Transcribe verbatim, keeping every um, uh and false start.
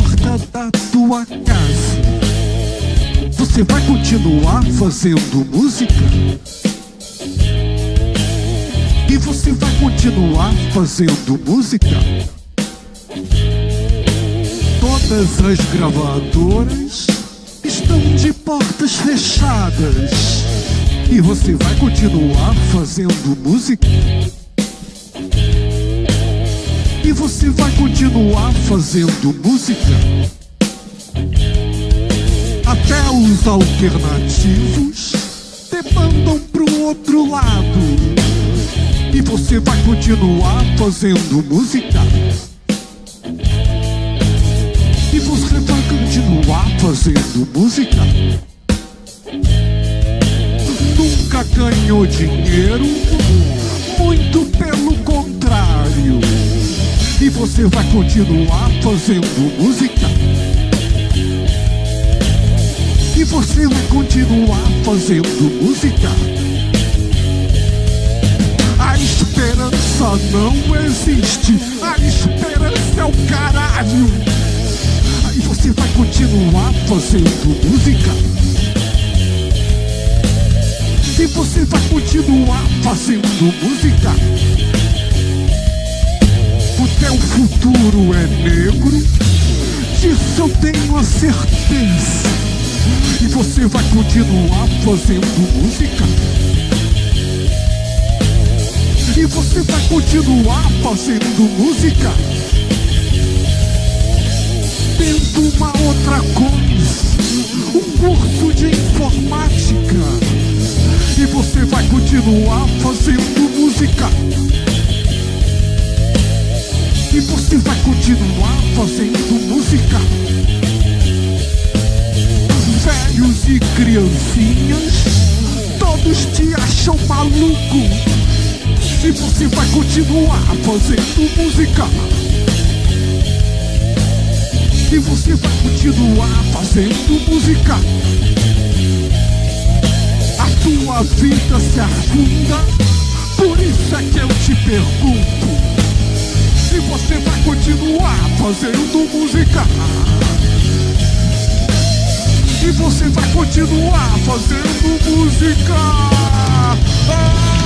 porta da tua casa, você vai continuar fazendo música? E você vai continuar fazendo música? Todas as gravadoras estão de portas fechadas, e você vai continuar fazendo música? E você vai continuar fazendo música? Até os alternativos demandam pro outro lado, e você vai continuar fazendo música? E você vai continuar fazendo música? Nunca ganhou dinheiro, muito pelo contrário. E você vai continuar fazendo música? E você vai continuar fazendo música? A esperança não existe, a esperança é o caralho. E você vai continuar fazendo música? E você vai continuar fazendo música? O teu futuro é negro, disso eu tenho a certeza. E você vai continuar fazendo música? E você vai continuar fazendo música? Tendo uma outra coisa, um curso de informática, e você vai continuar fazendo música? E você vai continuar fazendo música? Velhos e criancinhas, todos te acham maluco, e você vai continuar fazendo música? E você vai continuar fazendo música? A tua vida se afunda, por isso é que eu te pergunto, se você vai continuar fazendo música? E você vai continuar fazendo música? Ah!